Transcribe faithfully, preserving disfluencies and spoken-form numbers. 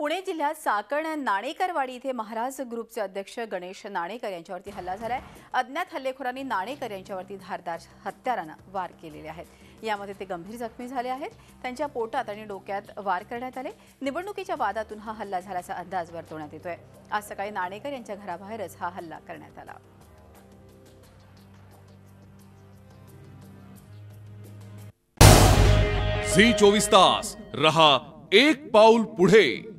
पुणे जिल्ह्यात साकण नाणेकरवाडी इथे महाराज ग्रुपचे अध्यक्ष गणेश नाणेकर यांच्यावरती हल्ला झालाय। अज्ञात हल्लेखोरांनी नाणेकर यांच्यावरती धारदार हत्यारानं वार केलेले आहेत। यामध्ये ते गंभीर जखमी झाले आहेत। त्यांच्या पोटात आणि डोक्यात वार करण्यात आले। निवडणुकीच्या वादातून हा हल्ला झाल्याचा अंदाज वर्तवण्यात येतोय। आज सकाळी नाणेकर यांच्या घराबाहेरच हा हल्ला करण्यात आला। झी चोवीस तास रहा एक पाऊल पुढे।